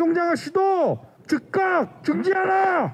성장한 시도 즉각 중지하라!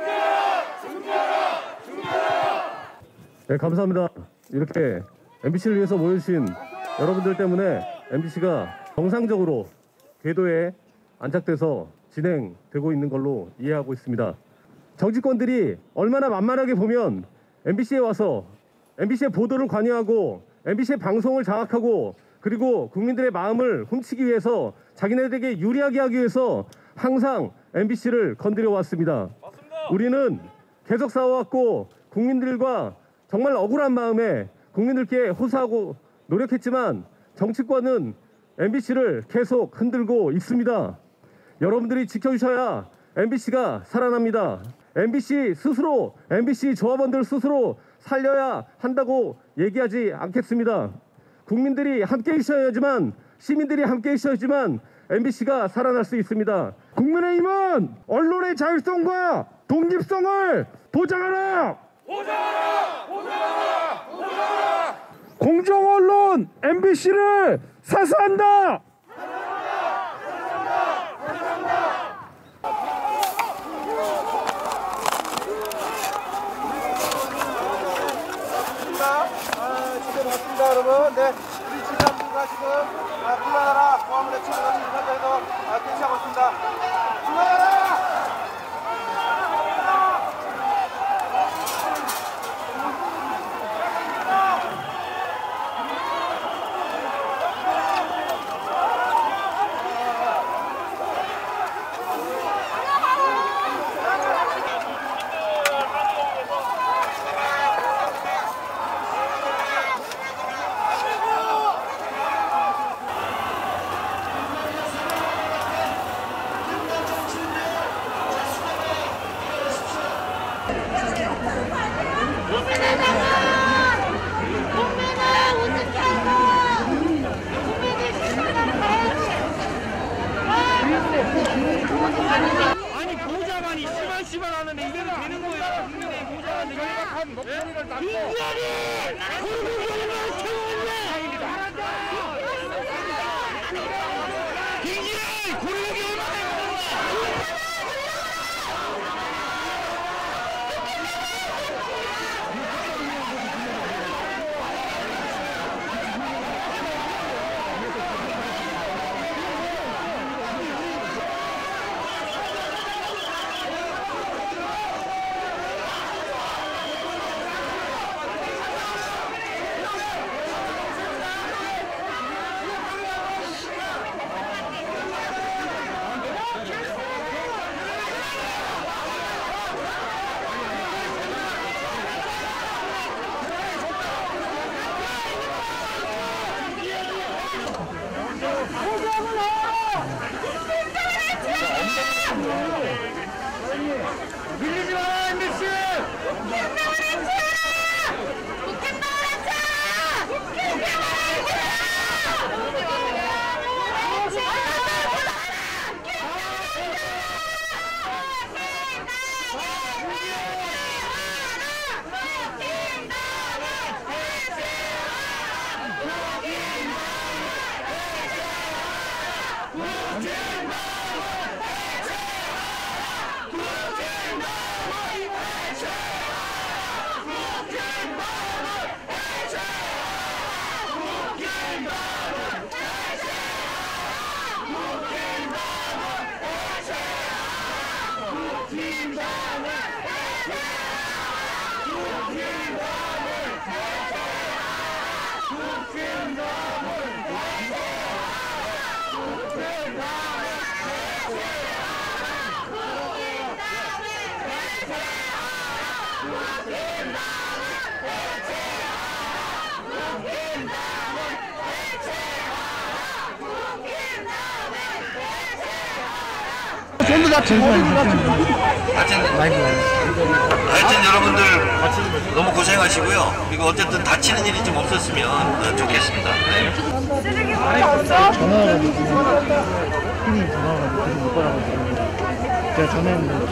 네, 감사합니다. 이렇게 MBC를 위해서 모여주신 여러분들 때문에 MBC가 정상적으로 궤도에 안착돼서 진행되고 있는 걸로 이해하고 있습니다. 정치권들이 얼마나 만만하게 보면 MBC에 와서 MBC의 보도를 관여하고 MBC의 방송을 장악하고 그리고 국민들의 마음을 훔치기 위해서 자기네들에게 유리하게 하기 위해서 항상 MBC를 건드려 왔습니다. 우리는 계속 싸워왔고 국민들과 정말 억울한 마음에 국민들께 호소하고 노력했지만 정치권은 MBC를 계속 흔들고 있습니다. 여러분들이 지켜주셔야 MBC가 살아납니다. MBC 스스로, MBC 조합원들 스스로 살려야 한다고 얘기하지 않겠습니다. 국민들이 함께 있어야지만, 시민들이 함께 있어야지만 MBC가 살아날 수 있습니다. 국민의힘은 언론의 자율성과 독립성을 보장하라! 보장하라! 보장하라! 보장하라! 공정언론 MBC를 사수한다! 지금 왔습니다, 여러분. 네, 우리 지지자분들과 지금 불러라 고함을 외치면서 지금 현장에서 대기하고 있습니다. 불러라! 아니 보좌관이 시발 하는데 이대로 되는 거예요. 국민의 보좌관이 결박한 목소리를 담고 인간이 고르고르는 채웠네. 굉장히 고르기 얼마나 밀리지 마라 MBC! 전부 다 하여튼 여러분들 너무 고생하시고요. 그리고 어쨌든 다치는 일이 좀 없었으면 좋겠습니다. 네. 전화가 힘이 전화가 못 받아가지고 제가 전화했는데